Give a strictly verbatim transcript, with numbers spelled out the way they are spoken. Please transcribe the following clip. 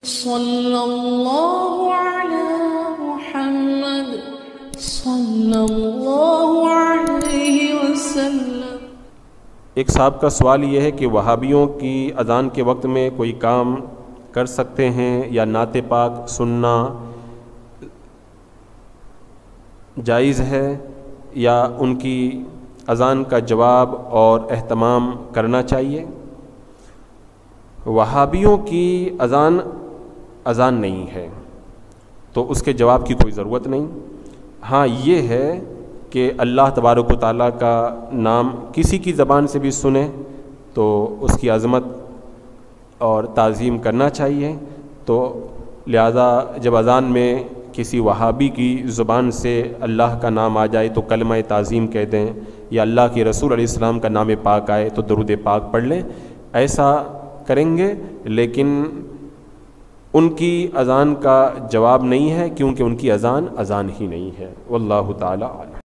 صلی اللہ علی محمد صلی اللہ علیہ وسلم۔ ایک صاحب کا سوال یہ ہے کہ وہابیوں کی اذان کے وقت میں کوئی کام کر سکتے ہیں یا نعت پاک سننا جائز ہے، یا ان کی اذان کا جواب اور اہتمام کرنا چاہیے؟ وہابیوں کی اذان اذان نہیں ہے تو اس کے جواب کی کوئی ضرورت نہیں۔ ہاں یہ ہے کہ اللہ تبارک و تعالیٰ کا نام کسی کی زبان سے بھی سنیں تو اس کی عظمت اور تعظیم کرنا چاہیے، تو لہذا جب اذان میں کسی وہابی کی زبان سے اللہ کا نام آ جائے تو کلمہ تعظیم کہہ دیں، یا اللہ کے رسول علیہ السلام کا نام پاک آئے تو درود پاک پڑھ لیں، ایسا کریں گے، لیکن ان کی اذان کا جواب نہیں ہے، کیونکہ ان کی اذان اذان ہی نہیں ہے۔ واللہ تعالی اعلم۔